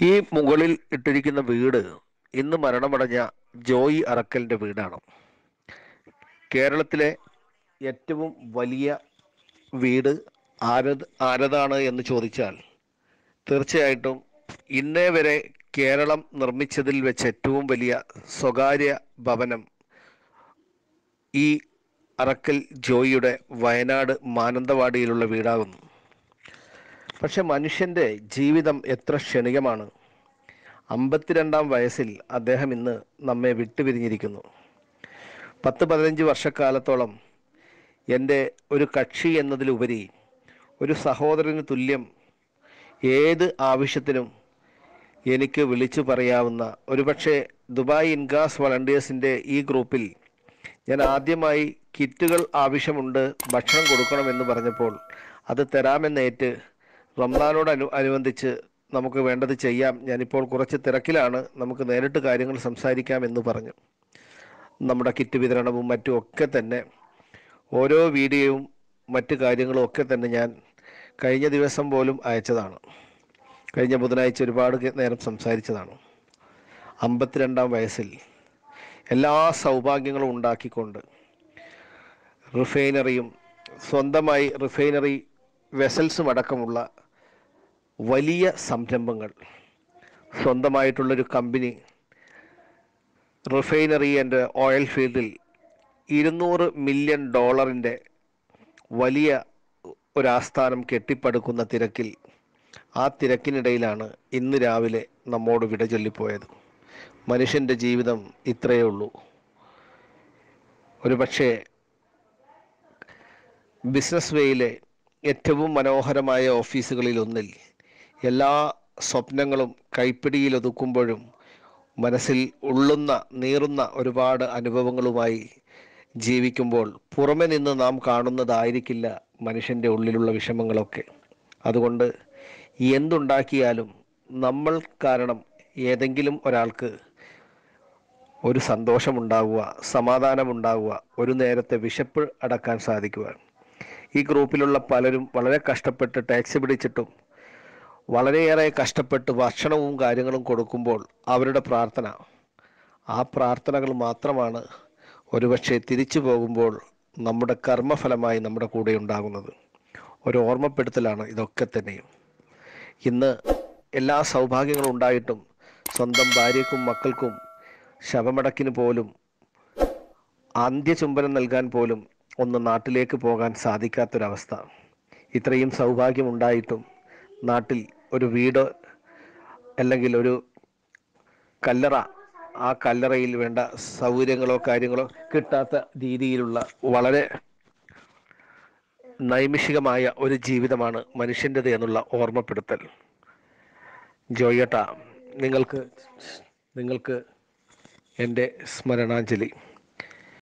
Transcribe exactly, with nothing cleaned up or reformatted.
ഈ മുകളിൽ ഇട്ടിരിക്കുന്ന വീട് ഇന്ന് മരണമടഞ്ഞ ജോയി അറക്കലിന്റെ വീടാണ്. കേരളത്തിലെ ഏറ്റവും വലിയ വീട് ആരത് ആരതാണ് എന്ന് ചോദിച്ചാൽ തീർച്ചയായിട്ടും ഇന്നേ വരെ കേരളം നിർമ്മിച്ചതിൽ വെച്ച് ഏറ്റവും വലിയ സ്വകാര്യ ഭവനം ഈ അറക്കൽ ജോയിയുടെ വയനാട് മാനന്തവാടിയിലുള്ള വീടാകുന്നു. പക്ഷെ മനുഷ്യൻ്റെ ജീവിതം എത്ര ക്ഷണികമാണ്. അമ്പത്തിരണ്ടാം വയസ്സിൽ അദ്ദേഹം ഇന്ന് നമ്മെ വിട്ടുപിരിഞ്ഞിരിക്കുന്നു. പത്ത് പതിനഞ്ച് വർഷക്കാലത്തോളം എൻ്റെ ഒരു കക്ഷി എന്നതിലുപരി ഒരു സഹോദരന് തുല്യം ഏത് ആവശ്യത്തിനും എനിക്ക് വിളിച്ചു പറയാവുന്ന, ഒരുപക്ഷെ ദുബായ് ഇൻഗാസ് വളണ്ടിയേഴ്സിൻ്റെ ഈ ഗ്രൂപ്പിൽ ഞാൻ ആദ്യമായി കിറ്റുകൾ ആവശ്യമുണ്ട്, ഭക്ഷണം കൊടുക്കണമെന്ന് പറഞ്ഞപ്പോൾ അത് തരാമെന്നേറ്റ് റംസാനോട് അനു അനുബന്ധിച്ച് നമുക്ക് വേണ്ടത് ചെയ്യാം, ഞാനിപ്പോൾ കുറച്ച് തിരക്കിലാണ്, നമുക്ക് നേരിട്ട് കാര്യങ്ങൾ സംസാരിക്കാം എന്ന് പറഞ്ഞു. നമ്മുടെ കിറ്റ് വിതരണവും മറ്റും ഒക്കെ തന്നെ ഓരോ വീഡിയോയും മറ്റു കാര്യങ്ങളും ഒക്കെ തന്നെ ഞാൻ കഴിഞ്ഞ ദിവസം പോലും അയച്ചതാണ്. കഴിഞ്ഞ ബുധനാഴ്ച ഒരുപാട് നേരം സംസാരിച്ചതാണ്. അമ്പത്തിരണ്ടാം വയസ്സിൽ എല്ലാ സൗഭാഗ്യങ്ങളും ഉണ്ടാക്കിക്കൊണ്ട് റിഫൈനറിയും സ്വന്തമായി റിഫൈനറി വെസൽസും അടക്കമുള്ള വലിയ സംരംഭങ്ങൾ, സ്വന്തമായിട്ടുള്ളൊരു കമ്പനി, റിഫൈനറി ആൻഡ് ഓയിൽ ഫീൽഡിൽ ഇരുന്നൂറ് മില്യൺ ഡോളറിൻ്റെ വലിയ ഒരാസ്ഥാനം കെട്ടിപ്പടുക്കുന്ന തിരക്കിൽ, ആ തിരക്കിനിടയിലാണ് ഇന്ന് രാവിലെ നമ്മോട് വിട ചൊല്ലിപ്പോയത്. മനുഷ്യൻ്റെ ജീവിതം ഇത്രയേ ഉള്ളൂ. ഒരു പക്ഷേ ബിസിനസ് വേയിലെ ഏറ്റവും മനോഹരമായ ഓഫീസുകളിൽ ഒന്നിൽ എല്ലാ സ്വപ്നങ്ങളും കൈപ്പിടിയിൽ ഒതുക്കുമ്പോഴും മനസ്സിൽ ഉള്ളുന്ന നീറുന്ന ഒരുപാട് അനുഭവങ്ങളുമായി ജീവിക്കുമ്പോൾ പുറമെ നിന്ന് നാം കാണുന്നതായിരിക്കില്ല മനുഷ്യൻ്റെ ഉള്ളിലുള്ള വിഷമങ്ങളൊക്കെ. അതുകൊണ്ട് എന്തുണ്ടാക്കിയാലും നമ്മൾ കാരണം ഏതെങ്കിലും ഒരാൾക്ക് ഒരു സന്തോഷമുണ്ടാവുക, സമാധാനമുണ്ടാവുക, ഒരു നേരത്തെ വിശപ്പ് അടക്കാൻ സാധിക്കുക. ഈ ഗ്രൂപ്പിലുള്ള പലരും വളരെ കഷ്ടപ്പെട്ട് ടാക്സി പിടിച്ചിട്ടും വളരെയേറെ കഷ്ടപ്പെട്ട് ഭക്ഷണവും കാര്യങ്ങളും കൊടുക്കുമ്പോൾ അവരുടെ പ്രാർത്ഥന, ആ പ്രാർത്ഥനകൾ മാത്രമാണ് ഒരുപക്ഷെ തിരിച്ചു പോകുമ്പോൾ നമ്മുടെ കർമ്മഫലമായി നമ്മുടെ കൂടെ ഉണ്ടാകുന്നത്. ഒരു ഓർമ്മപ്പെടുത്തലാണ് ഇതൊക്കെ തന്നെയും. ഇന്ന് എല്ലാ സൗഭാഗ്യങ്ങളും ഉണ്ടായിട്ടും സ്വന്തം ഭാര്യയ്ക്കും മക്കൾക്കും ശവമടക്കിന് പോലും, അന്ത്യചുംബനം നൽകാൻ പോലും ഒന്ന് നാട്ടിലേക്ക് പോകാൻ സാധിക്കാത്തൊരവസ്ഥ. ഇത്രയും സൗഭാഗ്യമുണ്ടായിട്ടും നാട്ടിൽ ഒരു വീട് അല്ലെങ്കിൽ ഒരു കല്ലറ, ആ കല്ലറയിൽ വേണ്ട സൗകര്യങ്ങളോ കാര്യങ്ങളോ കിട്ടാത്ത രീതിയിലുള്ള വളരെ നൈമിഷികമായ ഒരു ജീവിതമാണ് മനുഷ്യൻ്റെത് എന്നുള്ള ഓർമ്മപ്പെടുത്തൽ. ജോയേട്ട, നിങ്ങൾക്ക് നിങ്ങൾക്ക് എൻ്റെ സ്മരണാഞ്ജലി.